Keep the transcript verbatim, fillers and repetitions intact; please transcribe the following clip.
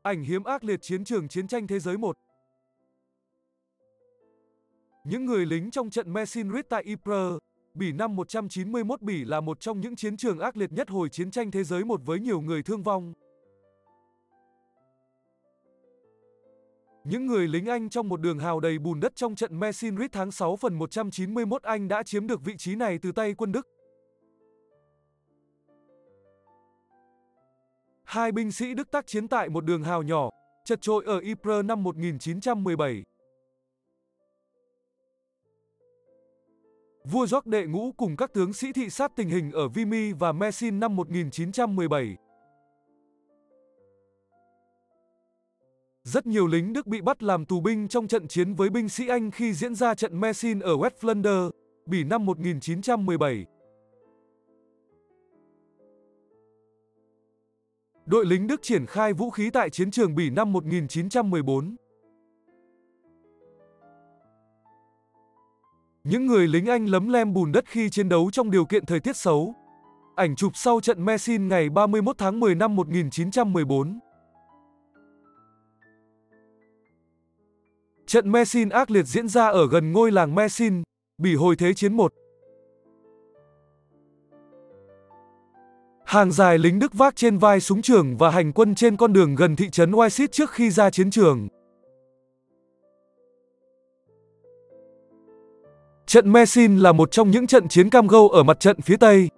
Ảnh hiếm ác liệt chiến trường chiến tranh thế giới một. Những người lính trong trận Messine Ridge tại Ypres, Bỉ năm một trăm chín mươi mốt. Bỉ là một trong những chiến trường ác liệt nhất hồi chiến tranh thế giới một với nhiều người thương vong. Những người lính Anh trong một đường hào đầy bùn đất trong trận Messine Ridge tháng sáu phần một trăm chín mươi mốt. Anh đã chiếm được vị trí này từ tay quân Đức. Hai binh sĩ Đức tác chiến tại một đường hào nhỏ, chật chội ở Ypres năm một nghìn chín trăm mười bảy. Vua George đệ ngũ cùng các tướng sĩ thị sát tình hình ở Vimy và Messine năm một nghìn chín trăm mười bảy. Rất nhiều lính Đức bị bắt làm tù binh trong trận chiến với binh sĩ Anh khi diễn ra trận Messine ở West Flanders, Bỉ năm một nghìn chín trăm mười bảy. Đội lính Đức triển khai vũ khí tại chiến trường Bỉ năm một nghìn chín trăm mười bốn. Những người lính Anh lấm lem bùn đất khi chiến đấu trong điều kiện thời tiết xấu. Ảnh chụp sau trận Messine ngày ba mươi mốt tháng mười năm một nghìn chín trăm mười bốn. Trận Messine ác liệt diễn ra ở gần ngôi làng Messine, Bỉ hồi Thế chiến một. Hàng dài lính Đức vác trên vai súng trường và hành quân trên con đường gần thị trấn Wycliffe trước khi ra chiến trường. Trận Messine là một trong những trận chiến cam go ở mặt trận phía Tây.